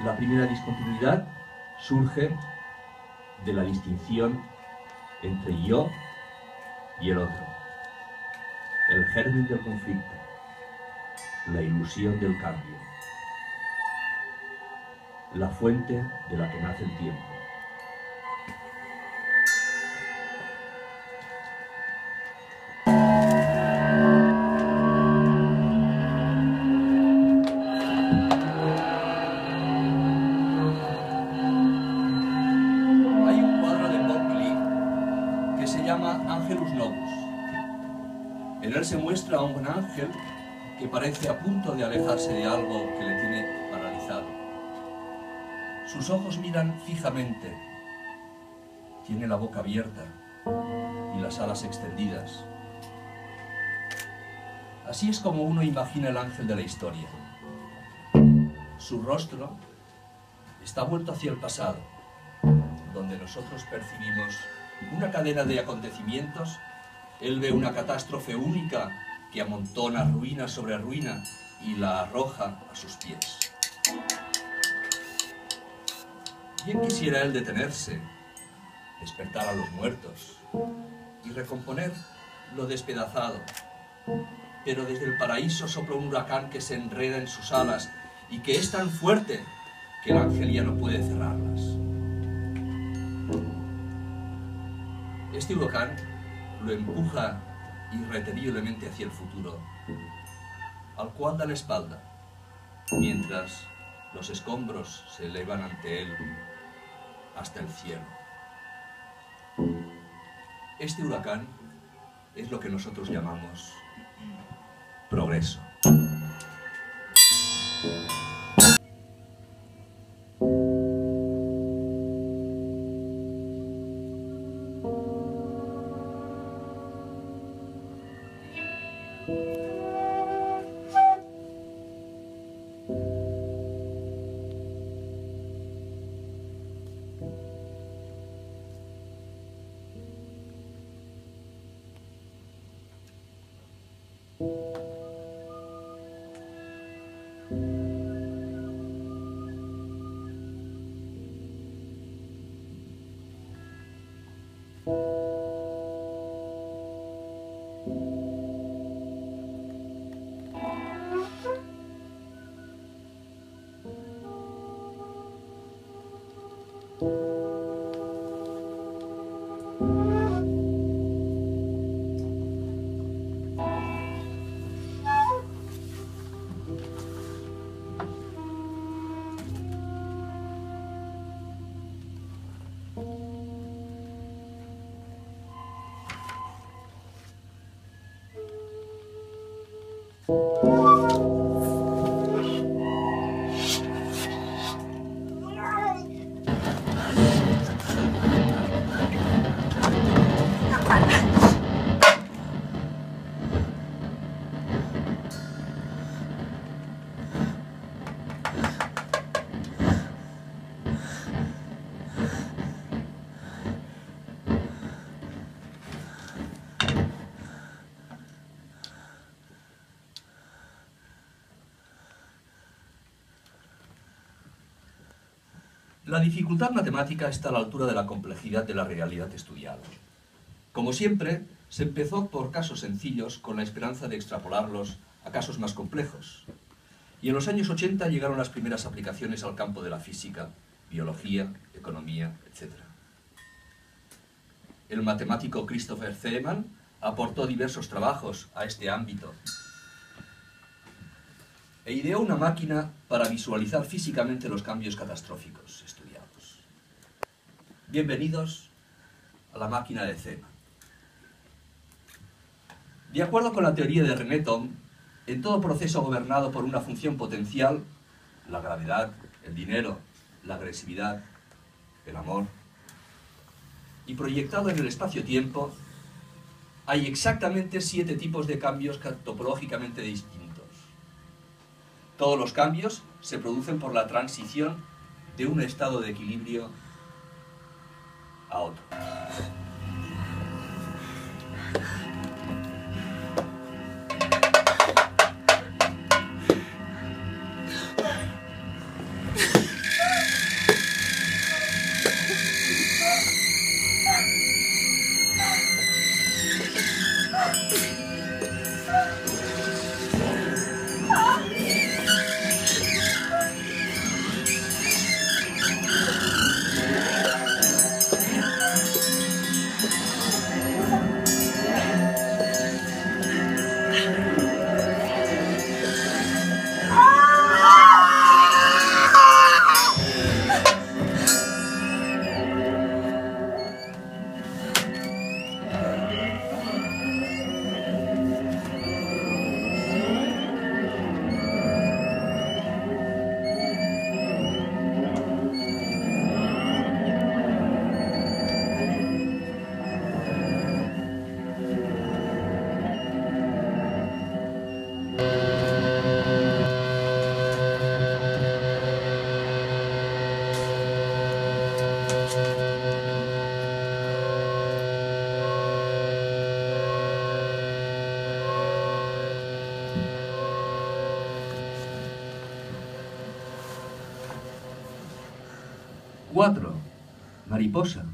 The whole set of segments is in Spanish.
La primera discontinuidad surge de la distinción entre yo y el otro, el germen del conflicto, la ilusión del cambio, la fuente de la que nace el tiempo. En él se muestra a un ángel que parece a punto de alejarse de algo que le tiene paralizado. Sus ojos miran fijamente, tiene la boca abierta y las alas extendidas. Así es como uno imagina el ángel de la historia. Su rostro está vuelto hacia el pasado, donde nosotros percibimos una cadena de acontecimientos. Él ve una catástrofe única que amontona ruina sobre ruina y la arroja a sus pies. Bien quisiera él detenerse, despertar a los muertos y recomponer lo despedazado, pero desde el paraíso sopla un huracán que se enreda en sus alas y que es tan fuerte que el ángel ya no puede cerrarlas. Este huracán lo empuja irreteniblemente hacia el futuro, al cual da la espalda, mientras los escombros se elevan ante él hasta el cielo. Este huracán es lo que nosotros llamamos progreso. La dificultad matemática está a la altura de la complejidad de la realidad estudiada. Como siempre, se empezó por casos sencillos con la esperanza de extrapolarlos a casos más complejos. Y en los años 80 llegaron las primeras aplicaciones al campo de la física, biología, economía, etc. El matemático Christopher Feynman aportó diversos trabajos a este ámbito e ideó una máquina para visualizar físicamente los cambios catastróficos estudiados. Bienvenidos a la máquina de Feynman. De acuerdo con la teoría de René Thom, en todo proceso gobernado por una función potencial, la gravedad, el dinero, la agresividad, el amor, y proyectado en el espacio-tiempo, hay exactamente 7 tipos de cambios topológicamente distintos. Todos los cambios se producen por la transición de un estado de equilibrio a otro. 4. Mariposa.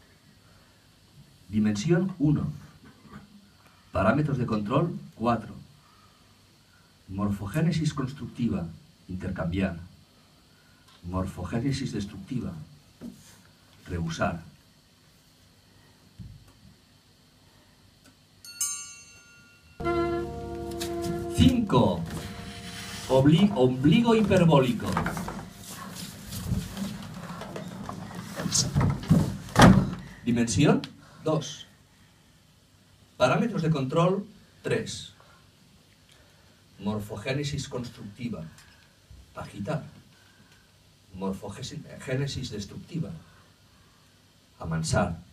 Dimensión 1. Parámetros de control 4. Morfogénesis constructiva, intercambiar. Morfogénesis destructiva, rehusar. 5. Ombligo hiperbólico. Dimensión 2. Parámetros de control 3. Morfogénesis constructiva, agitar. Morfogénesis destructiva, amansar.